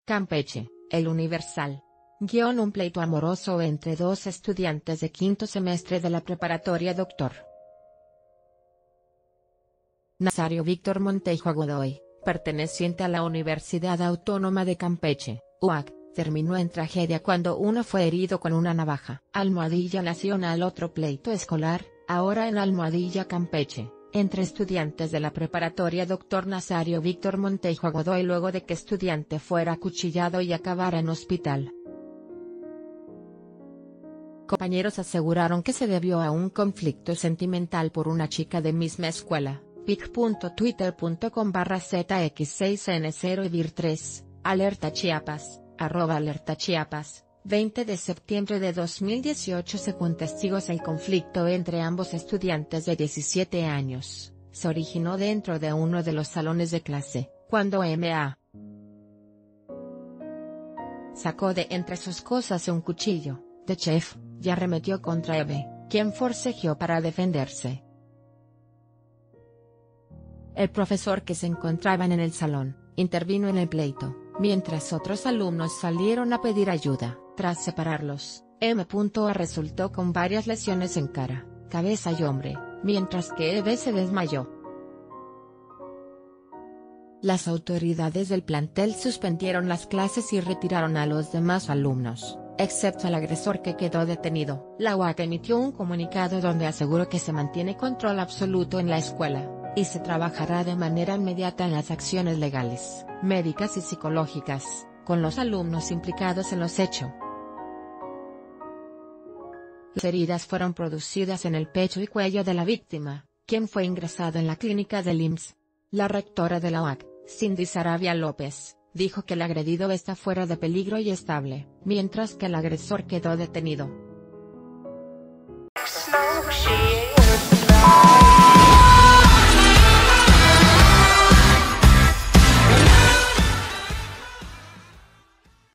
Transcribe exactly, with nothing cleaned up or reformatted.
Campeche, El Universal. Guión: un pleito amoroso entre dos estudiantes de quinto semestre de la preparatoria Doctor Nazario Víctor Montejo Godoy, perteneciente a la Universidad Autónoma de Campeche, U A C, terminó en tragedia cuando uno fue herido con una navaja. Almohadilla Nacional. Otro pleito escolar, ahora en Almohadilla, Campeche, entre estudiantes de la preparatoria Doctor Nazario Víctor Montejo Godoy luego de que estudiante fuera acuchillado y acabara en hospital. Compañeros aseguraron que se debió a un conflicto sentimental por una chica de misma escuela. pic punto twitter punto com barra Z X seis N cero y Vir tres, Alerta Chiapas, arroba Alerta Chiapas, veinte de septiembre de dos mil dieciocho. Según testigos, el conflicto entre ambos estudiantes de diecisiete años, se originó dentro de uno de los salones de clase, cuando M A sacó de entre sus cosas un cuchillo, de chef, y arremetió contra Eve, quien forcejeó para defenderse. El profesor, que se encontraban en el salón, intervino en el pleito, mientras otros alumnos salieron a pedir ayuda. Tras separarlos, M A resultó con varias lesiones en cara, cabeza y hombro, mientras que Eve se desmayó. Las autoridades del plantel suspendieron las clases y retiraron a los demás alumnos, excepto al agresor, que quedó detenido. La U A C emitió un comunicado donde aseguró que se mantiene control absoluto en la escuela, y se trabajará de manera inmediata en las acciones legales, médicas y psicológicas, con los alumnos implicados en los hechos. Las heridas fueron producidas en el pecho y cuello de la víctima, quien fue ingresado en la clínica del I M S S. La rectora de la U A C, Cindy Saravia López, dijo que el agredido está fuera de peligro y estable, mientras que el agresor quedó detenido.